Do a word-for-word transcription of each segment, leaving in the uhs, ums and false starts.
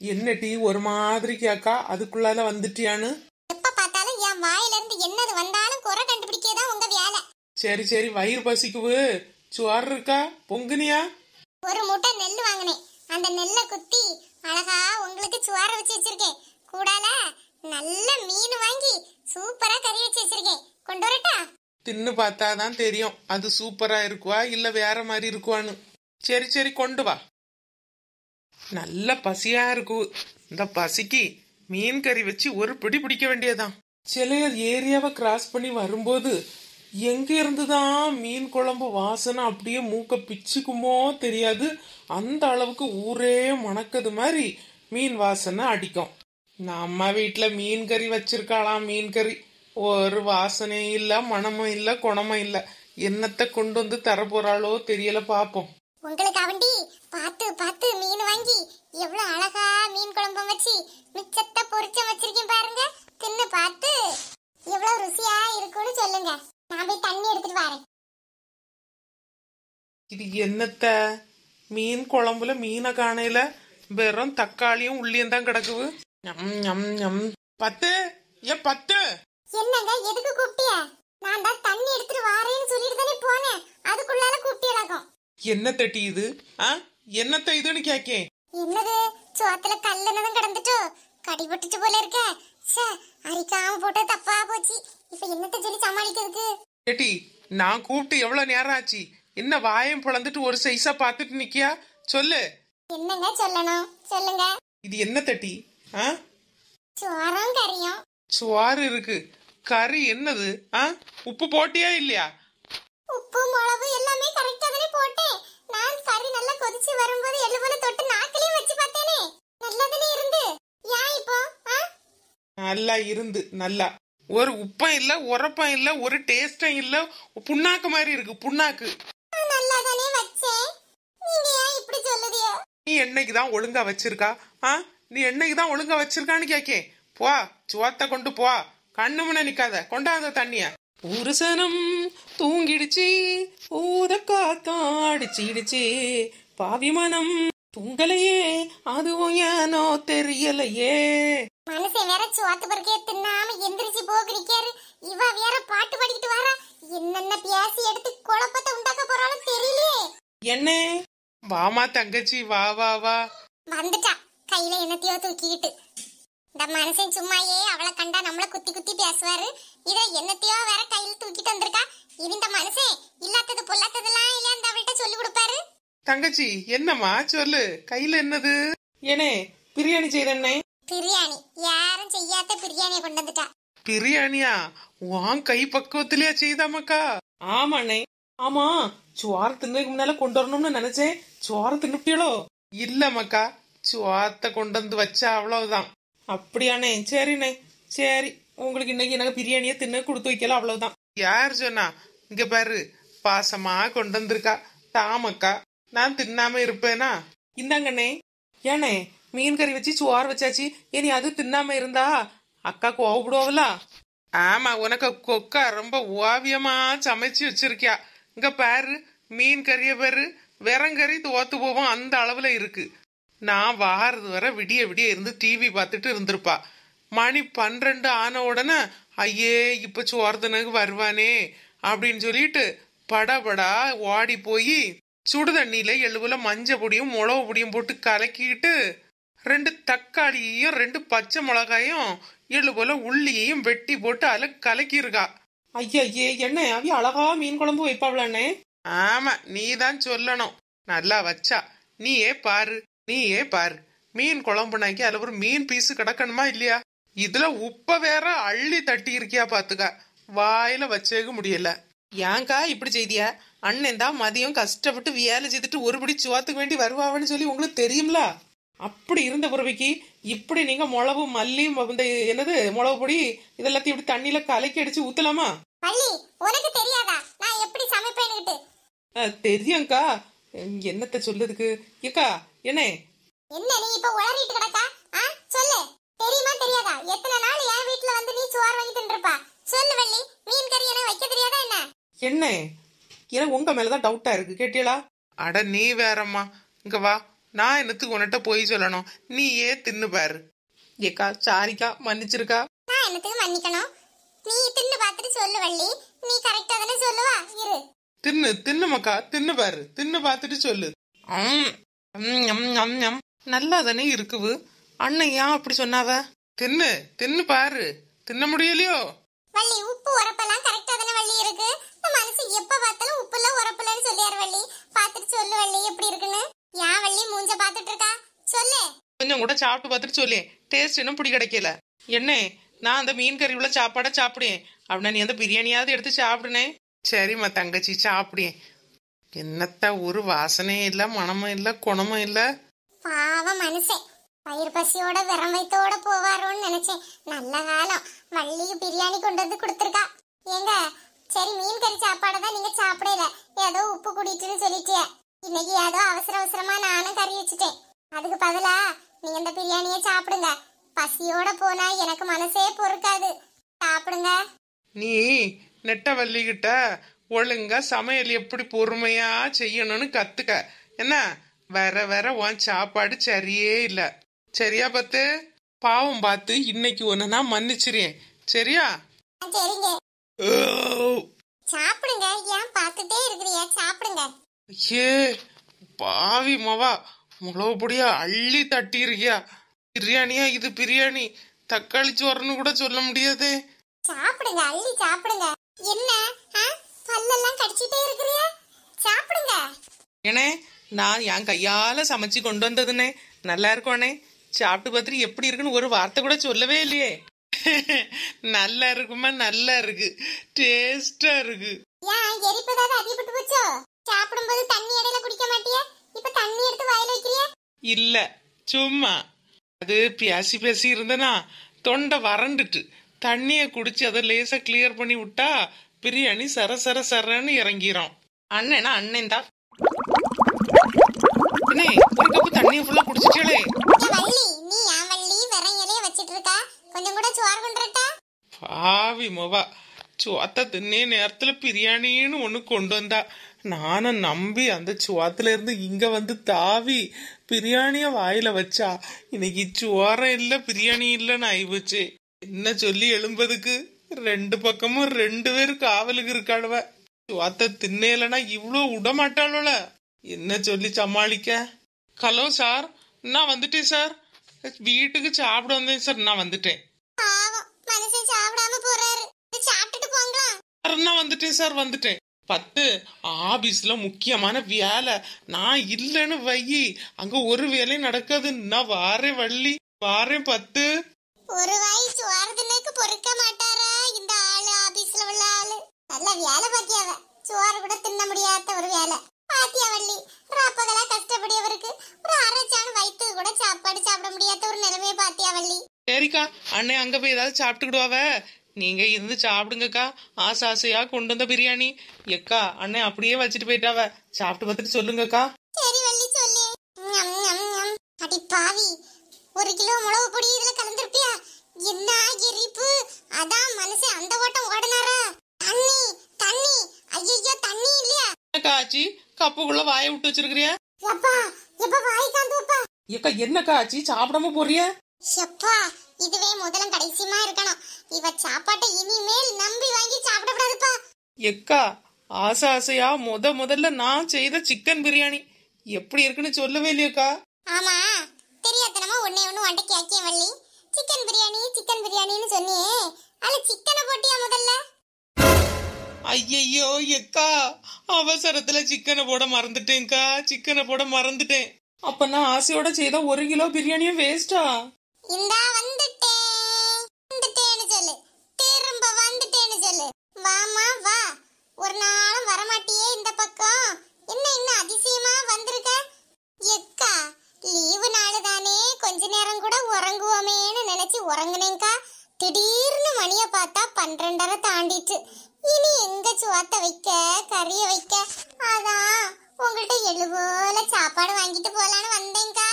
என்ன டீ ஒரு மாதிரி கேக்கா? அதுக்குள்ளால வந்துட்டியான்னு? எப்ப பார்த்தாலும் என் வாயில இருந்து என்னது வந்தாலும் குறை கண்டுபிடிக்கதான் உங்க வேலை. சரி சரி, வயிறு பசிக்குவு. சுவார் இருக்கா? பொங்குனியா? ஒரு மூட்டை நெல் வாங்கினேன். அந்த நெல்லை குத்தி அழகா உங்களுக்கு சுவார வச்சு வச்சிருக்கேன். கூடால நல்ல மீன் வாங்கி சூப்பரா கறி வச்சு வச்சிருக்கேன். கொண்டு வரட்டா? தின்னு பார்த்தாதான் தெரியும் அது சூப்பரா இருக்குவா இல்ல வேற மாதிரி இருக்குவான்னு. சரி சரி, கொண்டு வா. நல்ல பசியா இருக்கு. இந்த பசிக்கு மீன் கறி வச்சு ஒரு பிடி பிடிக்க வேண்டியதான். சில ஏரியாவை கிராஸ் பண்ணி வரும்போது எங்க இருந்துதான் மீன் குழம்பு வாசனை அப்படியே மூக்க பிச்சுக்குமோ தெரியாது. அந்த அளவுக்கு ஊரே மணக்குது மாதிரி மீன் வாசனை அடிக்கும். நம்ம வீட்டுல மீன் கறி வச்சிருக்காளாம். மீன் கறி ஒரு வாசனையும் இல்ல, மனமும் இல்ல, குணமும் இல்ல. என்னத்தை கொண்டு வந்து தர போறாளோ தெரியல. பாப்போம். உங்களுக்கு அவண்டி பார்த்து பார்த்து மீன் வாங்கி எவ்வளவு அழகா மீன் குழம்பு வச்சு மிச்சத்தை பொரிச்ச வச்சிருக்கேன் பாருங்க. தின்னு பார்த்து எவ்வளவு ருசியா இருக்குன்னு சொல்லுங்க. நான் போய் தண்ணி எடுத்துட்டு வரேன். இது என்னத்த மீன் குழம்புல மீனை காணையில வெறும் தக்காளியும் உள்ளியும் தான் கிடக்குது. பத்து ஏ பத்து, என்னங்க எதுக்கு கூப்பிட்டிய? நான் தான் தண்ணி எடுத்துட்டு வரேன்னு சொல்லிட்டு தானே போனேன். அதுக்குள்ளால கூப்பிட்டியலாகும். என்ன தட்டி இது? ஆ, என்னத்த இதுன்னு கேக்கேன். என்னது சோத்துல கல்லுனதும் கிடந்துட்டோ? கடிபட்டுட்டு போல இருக்க. சே, அரிக்காம போட்டு தப்பா போச்சு. இப்ப என்னத்த சொல்லி சமாளிக்கிறதுக்கு? ஏட்டி, நான் கூப்பிட்டு எவ்வளவு நேரம் ஆச்சு? என்ன வாயம் பிளந்துட்டு ஒரு சைஸா பாத்துட்டு நிக்கியா? சொல்லு. என்னங்க சொல்லணும்? சொல்லுங்க. இது என்ன தட்டி? ஆ, சோறும் கறியும். சுவாறு இருக்கு, கறி என்னது? ஆ, உப்பு போட்டியா இல்லையா? உப்பு மிளகு எல்லாமே கரெக்டா தானே போட்டேன். நான் கறி நல்லா கொதிச்சு வரும்போது எள்ளுபோல தொட்டு நாக்கிலையும் வச்சு பார்த்தேனே. நல்லதானே இருந்து. ஏன் இப்போ? நல்லா இருந்து. நல்லா ஒரு உப்பம் இல்ல, உரப்பம் இல்ல, ஒரு டேஸ்டும் இல்ல. புண்ணாக்கு மாதிரி இருக்கு. புண்ணாக்கு. நல்லா தானே வச்சேன். நீங்க ஏன் இப்படி சொல்லுதிய? நீ என்னைக்குதான் ஒழுங்கா வச்சிருக்கா? ஆ, நீ என்னைக்குதான் ஒழுங்கா வச்சிருக்கான்னு கேக்கேன். போ, சுவாத்த கொண்டு போ. கண்ணு முன்ன நிக்காத. கொண்டாத தண்ணிய. புருஷனும் தூங்கிடுச்சு, ஊத காத்தம் அடிச்சிடுச்சு, பாவி மனம் தூங்கலையே, அதுவும் ஏனோ தெரியலையே. மனுஷன் வேற சோத்து பருக்கைய தின்னாம எந்திரிச்சு போகிருக்காரு. இவ வேற பாட்டு பாடிக்கிட்டு வரா. என்னென்ன பேசி எடுத்து குழப்பத்தை உண்டாக்க போறாலும் தெரியலையே. என்ன? வாமா தங்கச்சி, வா வா வா. வந்துட்டா கையில என்னத்தையோ தூக்கிக்கிட்டு. இந்த மனுஷன் சும்மாயே அவளை கண்டா நம்மள குத்தி குத்தி பேசுவாரு. இத என்னத்தையோ வேற கையில தூக்கிட்டு வந்திருக்கா. இந்த மனுஷன் இல்லாதது பொல்லாததெல்லாம் இல்ல அந்த அவள்கிட்ட சொல்லி கொடுப்பாரு. தங்கச்சி என்னம்மா சொல்லு, கையில என்னது? ஏனே பிரியாணி செய்தண்ணே. பிரியாணி? யாரும் செய்யாத பிரியாணியை கொண்டு வந்துட்டா. பிரியாணியா? வான் கை பக்குவத்திலேயே செய்தாமக்கா? ஆமாண்ணே. ஆமா, சுவார் தின்னுக்கு முன்னால கொண்டு வரணும்னு நினைச்சேன். சுவார தின்னுப்பியளோ? இல்ல மக்கா, சுவாத்த கொண்டு வந்து வச்சா அவ்வளவுதான். அப்படியாண்ணே? சரிண்ணே, சரி. உங்களுக்கு இன்னைக்கு எனக்கு பிரியாணியை தின்னு கொடுத்து வைக்கல, அவ்வளவுதான். யார் சொன்னா? இங்க பாரு, பாசமா கொண்டு வந்திருக்கா. தாமக்கா, நான் தின்னாம இருப்பேனா? இந்தாங்கண்ணே. ஏண்ணே, மீன் கறி வச்சு சுவார் வச்சாச்சு. இனி அது தின்னாம இருந்தா அக்கா கோவப்படுவாங்கள? ஆமா, உனக்கு கொக்கா ரொம்ப ஓவியமா சமைச்சு வச்சிருக்கியா. இங்க பாரு, மீன் கறிய பாரு, வெறங்கறி தோத்து போவோம் அந்த அளவுல இருக்கு. நான் வாரது வர விடிய விடிய இருந்து டிவி பார்த்துட்டு இருந்திருப்பா. மணி பன்னிரண்டு ஆன உடனே ஐயே இப்ப சோர்தனுக்கு வருவானே அப்படின்னு சொல்லிட்டு படபடா ஓடி போய் சுடு தண்ணியில எழுபுல மஞ்ச பொடியும் மிளகு பொடியும் போட்டு கலக்கிட்டு ரெண்டு தக்காளியையும் ரெண்டு பச்சை மிளகாயும் எழுபுல உள்ளியையும் வெட்டி போட்டு அல கலக்கிருக்கா. ஐயே என்ன அவி அழகா மீன் குழம்பு வைப்பாவளானே? ஆமா, நீ தான் சொல்லணும். நல்லா வச்சா. நீயே பாரு, நீயே பாரு. மீன் குழம்புனாக்கி அதுல ஒரு மீன் பீஸு கிடக்கணுமா இல்லையா? இதுல உப்ப வேற அள்ளி தட்டி இருக்கியா பாத்துக்க. வாயில வச்சேக்க முடியல. ஏங்கா இப்படி செய்தியா? அண்ணன் தான் மதியம் கஷ்டப்பட்டு வேலை செய்துட்டு ஒருபடி சுவாத்துக்கு வேண்டி வருவான்னு சொல்லி உங்களுக்கு தெரியும்ல. அப்படி இருந்த புறவைக்கு இப்படி நீங்க மிளகு மல்லி என்னது மிளகு பொடி இதெல்லாத்தையும் இப்படி தண்ணியில கலக்கி அடிச்சு ஊத்தலாமா? உனக்கு தெரியாதா நான் எப்படி சமைப்பேன்னு? தெரியும்க்கா. என்னத்த சொல்லுதுக்கு ஏக்கா? என்ன என்ன நீ இப்ப உளறிட்டு கிடக்கா? சொல்லு, தெரியுமா தெரியாதா? எத்தனை நாள் என் வீட்டுல வந்து நீ சோறு வாங்கி தின்றுப்பா. சொல்லு வள்ளி, மீன் கறி என்ன வைக்க தெரியாதா என்ன? என்ன எனக்கு உங்க மேலதான் டவுட்டா இருக்கு. கேட்டியலா? அட நீ வேறம்மா. இங்க வா, நான் என்னத்துக்கு உன்கிட்ட போய் சொல்லணும், நீ ஏன் தின்னு பாரு. ஏக்கா சாரிக்கா, மன்னிச்சிருக்கா. நான் என்னத்துக்கு மன்னிக்கணும்? நீ தின்னு பார்த்துட்டு சொல்லு வள்ளி. நீ கரெக்டா தானே சொல்லுவா. இரு தின்னு தின்னு மக்கா, தின்னு பாரு, தின்னு பார்த்துட்டு சொல்லு. ம், ம், ம், ம், ம். நல்லா தானே இருக்குது. அண்ணன் ஏன் அப்படி சொன்னாவ? தின்னு தின்னு பாரு, தின்ன முடியலையோ? வள்ளி உப்பு உரப்பெல்லாம் கரெக்டா தானே வள்ளி இருக்கு. இந்த மனசு எப்ப பார்த்தாலும் உப்புல உரப்புலன்னு சொல்லியாரு வள்ளி. பார்த்துட்டு சொல்லு வள்ளி எப்படி இருக்குன்னு. ஏன் வள்ளி மூஞ்ச பார்த்துட்டு இருக்கா? சொல்லு. கொஞ்சம் கூட சாப்பிட்டு பார்த்துட்டு சொல்லி. டேஸ்ட் இன்னும் பிடி கிடைக்கல. என்ன நான் அந்த மீன் கறி உள்ள சாப்பாடை சாப்பிடுவேன் அப்படின்னா நீ அந்த பிரியாணியாவது எடுத்து சாப்பிடுனே. சரிம்மா தங்கச்சி சாப்பிடுவேன். என்னத்த ஒரு வாசனையும் இல்ல, மனமும் இல்ல, குணமும் இல்ல. பாவம் மனுஷன் வயிறு பசியோட விரம் வயித்தோட போவாரோன்னு நினைச்சேன். நல்ல காலம் வள்ளிக்கு பிரியாணி கொண்டு வந்து கொடுத்துருக்கா. ஏங்க சரி மீன் கறி சாப்பாடை தான் நீங்க சாப்பிடல, ஏதோ உப்பு குடிட்டுன்னு சொல்லிட்டிய. இன்னைக்கு ஏதோ அவசர அவசரமா நானும் கறி வச்சுட்டேன். அதுக்கு பதிலா நீங்க இந்த பிரியாணியை சாப்பிடுங்க. பசியோட போனா எனக்கு மனசே பொறுக்காது. சாப்பிடுங்க. நீ நெட்டவள்ளி கிட்ட ஒழுங்கா சமையல் எப்படி பொறுமையா செய்யணும்னு கத்துக்க. என்ன வர வர உன் சாப்பாடு சரியே இல்ல. சரியா பத்து? பாவம் பார்த்து இன்னைக்கு ஒன்னு நான் மன்னிச்சிரேன். சரியா? சரிங்க சாப்பிடுங்க. ஏன் பார்த்துட்டே இருக்கிறியா? சாப்பிடுங்க. ஏ பாவி மவா, முளவு பொடியா அள்ளி தட்டி இருக்கியா. பிரியாணியா இது? பிரியாணி தக்காளி சோறுன்னு கூட சொல்ல முடியாது. சாப்பிடுங்க, அள்ளி சாப்பிடுங்க. என்ன பல்லெல்லாம் கடிச்சிட்டே இருக்கிறியா? சாப்பிடுங்க. ஏனே நான் என் கையால சமைச்சு கொண்டு வந்ததுனே நல்லா இருக்கோனே. சாப்பிட்டு பார்த்துட்டு எப்படி இருக்குன்னு ஒரு வார்த்தை கூட சொல்லவே இல்லையே. நல்லா இருக்குமா? நல்லா இருக்கு, டேஸ்டா இருக்கு. ஏன் எரிப்பதாவது அதிகப்பட்டு போச்சோ? சாப்பிடும்போது தண்ணி இடையில குடிக்க மாட்டியா? இப்ப தண்ணி எடுத்து வாயில வைக்கிறியா? இல்ல சும்மா அது பேசி பேசி இருந்தனா தொண்டை வறண்டுட்டு தண்ணிய குடிச்சு அதை லேசா கிளியர் பண்ணி விட்டா பிரியாணி சர சர சரன்னு இறங்கிரும். அண்ணனா அண்ணன் தான். ஒரு கப்பு தண்ணிய ஃபுல்லா குடிச்சிட்டே. வள்ளி நீ ஏன் வள்ளி வெறும் இலைய வச்சிட்டு இருக்கா? கொஞ்சம் கூட சோறு கொண்டுறட்டா? பாவி மொவா, சோத்த தின்னே நேரத்துல பிரியாணின்னு ஒண்ணு கொண்டு வந்தா. நானும் நம்பி அந்த சோத்துல இருந்து இங்க வந்து தாவி பிரியாணிய வாயில வச்சா இன்னைக்கு சோரம் இல்ல பிரியாணி இல்லன்னு ஆயிப்போச்சு. என்ன சொல்லி எழும்பதுக்கு? ரெண்டு பக்கமும் ரெண்டு பேரும் காவலுக்கு இருக்காளுவ. சோத்த தின்னேலனா இவ்வளவு விட மாட்டாளோல. என்ன சொல்லி சமாளிக்க? ஹலோ சார், நான் வந்துட்டேன் சார். வீட்டுக்கு சாப்பிட வந்தேன் சார். நான் வந்துட்டேன். பாவம் மனுஷன் சாப்பிடாம போறாரு. சாப்பிட்டுட்டு போங்களா? நான் வந்துட்டேன் சார், வந்துட்டேன். பத்து ஆபீஸ்ல முக்கியமான வேலை. நான் இல்லன்னு வையி அங்க ஒரு வேலையும் நடக்காது. நான் வாரேன் வள்ளி, வாரேன் பத்து. ஒரு வாய் சோறுக்கு பொறுக்க மாட்டாரா இந்த ஆளு? ஆபீஸ்ல உள்ள ஆளு நல்ல வேலை பாத்தியாவ. சோறு கூட தின்ன முடியாத ஒரு வேலை பாத்தியா வள்ளி. ராப்பகலா கஷ்டப்படியவருக்கு ஒரு அரைச்சான வயிற்று கூட சாப்பாடு சாப்பிட முடியாத ஒரு நிலைமையை பாத்தியா வள்ளி. சரிக்கா, அண்ணே அங்க போய் ஏதாவது சாப்பிட்டுக்கிடுவாவ. நீங்க இருந்து சாப்பிடுங்கக்கா. ஆசை ஆசையா கொண்டு வந்த பிரியாணி. எக்கா அண்ணே அப்படியே வச்சுட்டு போயிட்டாவ. சாப்பிட்டு பார்த்துட்டு சொல்லுங்கக்கா. சரி வள்ளி சொல்லு. அடி பாவி, ஒரு கிலோ மிளகு பொடி இதுல கலந்துருப்பியா? என்ன எரிப்பு! அதான் மனுஷன் அந்த ஓட்டம் ஓடனாரா? தண்ணி தண்ணி, ஐயோ தண்ணி இல்லையா? காச்சி கப்புக்குள்ள வாயை விட்டு வச்சிருக்கிறியா? எப்பா எப்ப வாய் காந்துப்பா. எக்கா என்ன காச்சி சாப்பிடாம போறிய? எப்பா இதுவே முதலும் கடைசியுமா இருக்கணும். இவ சாப்பாட்டை இனிமேல் நம்பி வாங்கி சாப்பிடக்கூடாதுப்பா. எக்கா ஆசை ஆசையா முத முதல்ல நான் செய்த சிக்கன் பிரியாணி எப்படி இருக்குன்னு சொல்லவே இல்லையக்கா. ஆமா தெரியாதனமா ஒன்னே ஒண்ணு வண்ட கேக்கிய வள்ளி. சிக்கன் பிரியாணி சிக்கன் பிரியாணின்னு சொன்னியே, அதுல சிக்கனை போட்டியா முதல்ல? ஐயையோ எக்கா, அவசரத்துல சிக்கனை போட மறந்துட்டேன்க்கா. சிக்கனை போட மறந்துட்டேன். அப்ப நான் ஆசையோட செய்த ஒரு கிலோ பிரியாணியும் வேஸ்டா? இந்தா வந்துட்டேன் வந்துட்டேன்னு சொல்லு. திரும்ப வந்துட்டேன்னு சொல்லு. வாமா வா. ஒரு நாளும் வரமாட்டியே இந்த பக்கம். என்ன இன்னும் அதிசயமா வந்திருக்க? எக்கா லீவு நாளு தானே, கொஞ்ச நேரம் கூட உறங்குவோமேன்னு நினைச்சு உறங்குனேங்கா. திடீர்னு மணிய பார்த்தா பன்னிரெண்டரை தாண்டிட்டு. இனி எங்க சோத்த வைக்க கறிய வைக்க? அதான் உங்கள்கிட்ட எழுபோல சாப்பாடு வாங்கிட்டு போலான்னு வந்தேங்கா.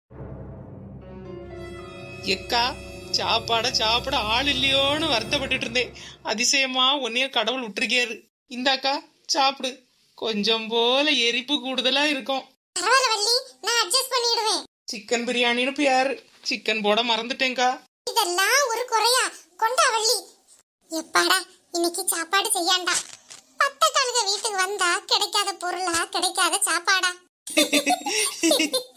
எக்கா சாப்பாட சாப்பிட ஆள் இல்லையோன்னு வருத்தப்பட்டு இருந்தேன். அதிசயமா உன்னைய கடவுள் விட்டுருக்காரு. இந்தாக்கா சாப்பிடு. கொஞ்சம் போல எரிப்பு கூடுதலா இருக்கும். பரவாயில்ல வள்ளி, நான் அட்ஜஸ்ட் பண்ணிடுவேன். சிக்கன் பிரியாணின்னு பேரு. சிக்கன் போட மறந்துட்டேங்கா. இதெல்லாம் ஒரு குறையா? கொண்டா வள்ளி. எப்பாடா இன்னைக்கு சாப்பாடு செய்யாண்டா. பத்த கழுக வீட்டுக்கு வந்தா கிடைக்காத பொருளா, கிடைக்காத சாப்பாடா.